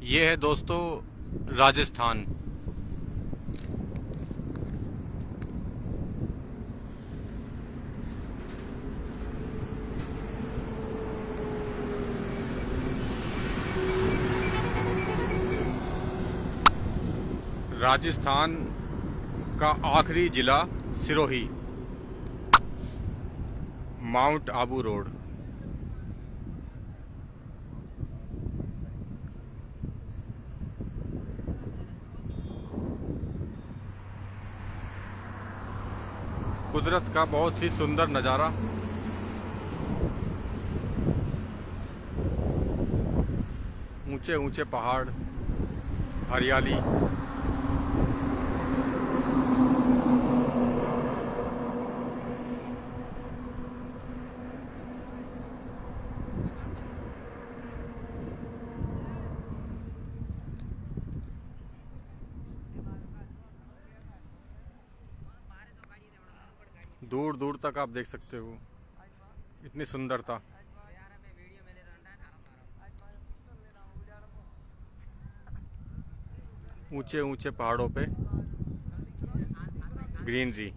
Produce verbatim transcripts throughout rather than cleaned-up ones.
ये है दोस्तों राजस्थान। राजस्थान का आखिरी जिला सिरोही, माउंट आबू रोड। कुदरत का बहुत ही सुंदर नज़ारा। ऊंचे ऊंचे पहाड़, हरियाली। दूर दूर तक आप देख सकते हो इतनी सुंदरता। ऊंचे ऊंचे पहाड़ों पे ग्रीनरी।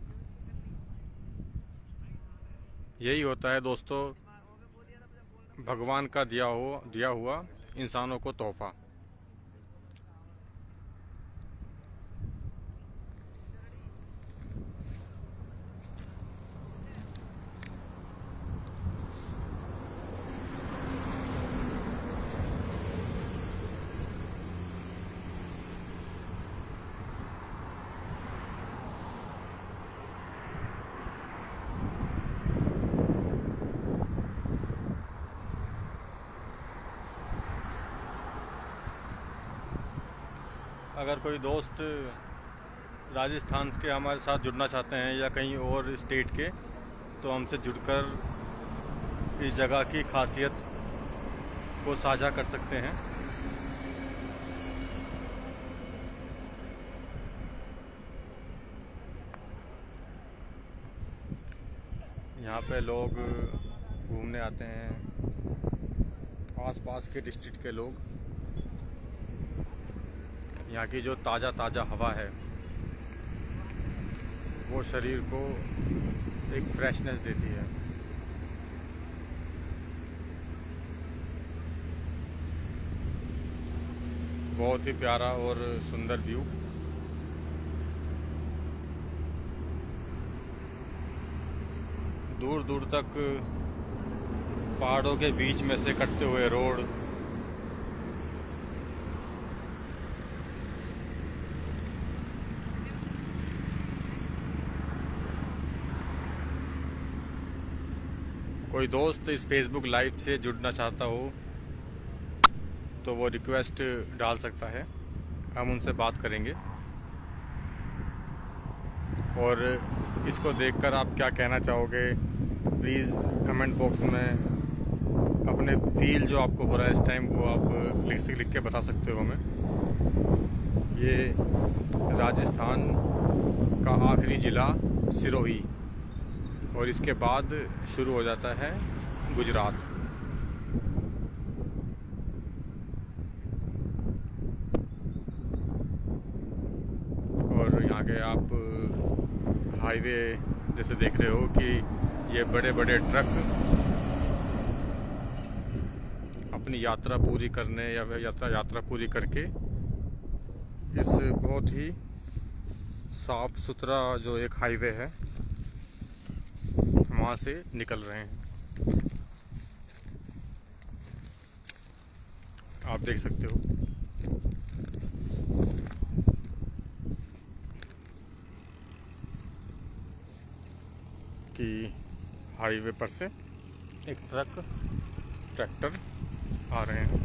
यही होता है दोस्तों भगवान का दिया हो दिया हुआ इंसानों को तोहफा। अगर कोई दोस्त राजस्थान के हमारे साथ जुड़ना चाहते हैं या कहीं और स्टेट के, तो हमसे जुड़कर इस जगह की खासियत को साझा कर सकते हैं। यहाँ पे लोग घूमने आते हैं, आसपास के डिस्ट्रिक्ट के लोग। यहाँ की जो ताज़ा ताज़ा हवा है वो शरीर को एक फ्रेशनेस देती है। बहुत ही प्यारा और सुंदर व्यू। दूर दूर तक पहाड़ों के बीच में से कटते हुए रोड। कोई दोस्त इस फेसबुक लाइव से जुड़ना चाहता हो तो वो रिक्वेस्ट डाल सकता है, हम उनसे बात करेंगे। और इसको देखकर आप क्या कहना चाहोगे प्लीज़ कमेंट बॉक्स में अपने फील जो आपको हो रहा है इस टाइम वो आप लिख से लिख के बता सकते हो हमें। ये राजस्थान का आखिरी ज़िला सिरोही और इसके बाद शुरू हो जाता है गुजरात। और यहाँ के आप हाईवे जैसे देख रहे हो कि ये बड़े बड़े ट्रक अपनी यात्रा पूरी करने या यात्रा यात्रा पूरी करके इस बहुत ही साफ सुथरा जो एक हाईवे है वहाँ से निकल रहे हैं। आप देख सकते हो कि हाईवे पर से एक ट्रक ट्रैक्टर आ रहे हैं।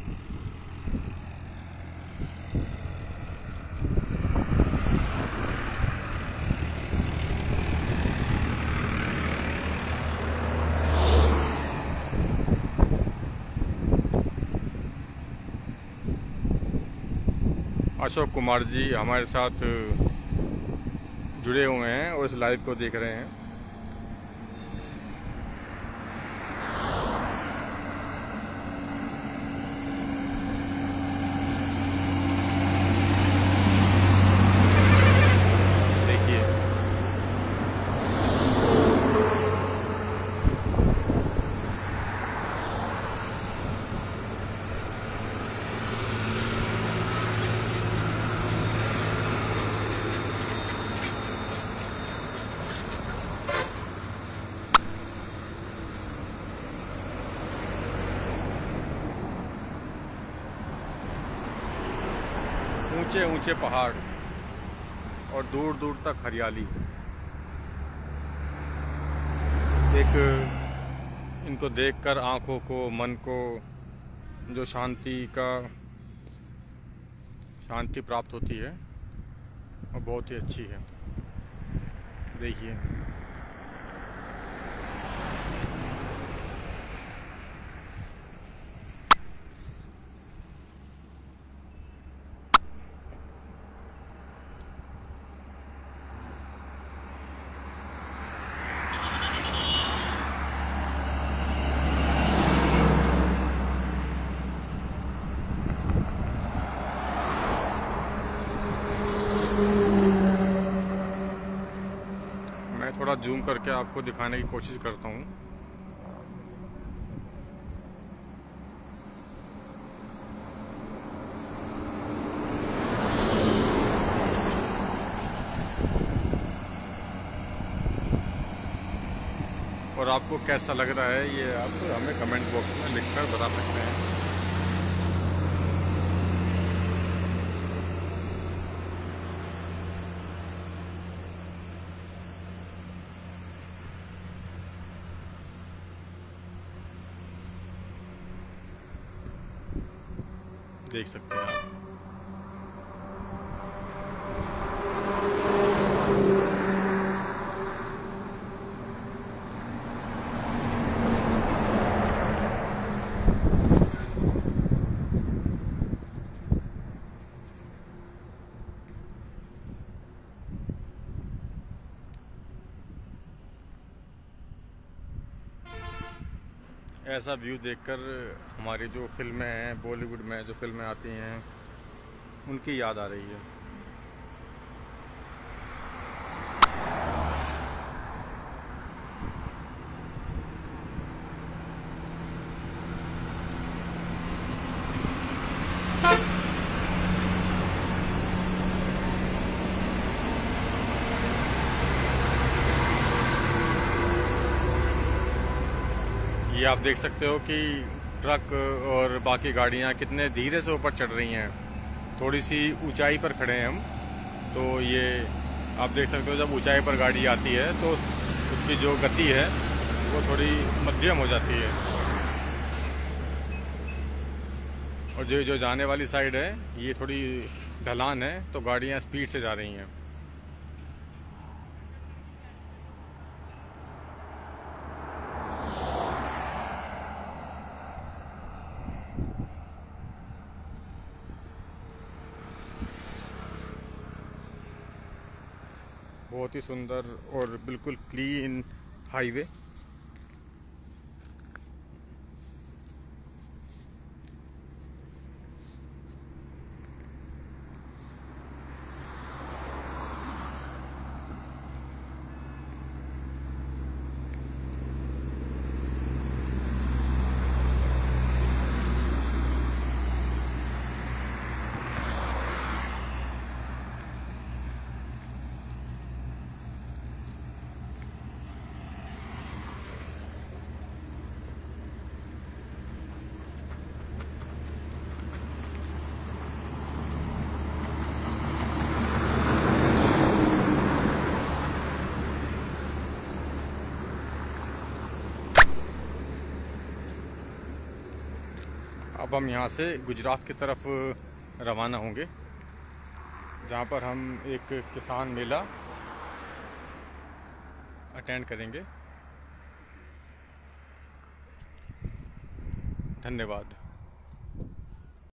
अशोक कुमार जी हमारे साथ जुड़े हुए हैं और इस लाइव को देख रहे हैं। ऊंचे ऊंचे पहाड़ और दूर दूर तक हरियाली। एक इनको देखकर आँखों को, मन को जो शांति का शांति प्राप्त होती है और बहुत ही अच्छी है। देखिए मैं थोड़ा जूम करके आपको दिखाने की कोशिश करता हूँ। और आपको कैसा लग रहा है ये आप हमें कमेंट बॉक्स में लिखकर बता सकते हैं। देख सकते हैं आप। ऐसा व्यू देखकर हमारी जो फिल्में हैं, बॉलीवुड में जो फिल्में आती हैं उनकी याद आ रही है। ये आप देख सकते हो कि ट्रक और बाकी गाड़ियाँ कितने धीरे से ऊपर चढ़ रही हैं। थोड़ी सी ऊंचाई पर खड़े हैं हम, तो ये आप देख सकते हो जब ऊंचाई पर गाड़ी आती है तो उसकी जो गति है वो थोड़ी मध्यम हो जाती है। और जो जो जाने वाली साइड है ये थोड़ी ढलान है, तो गाड़ियाँ स्पीड से जा रही हैं। बहुत ही सुंदर और बिल्कुल क्लीन हाईवे। अब हम यहाँ से गुजरात की तरफ रवाना होंगे, जहाँ पर हम एक किसान मेला अटेंड करेंगे। धन्यवाद।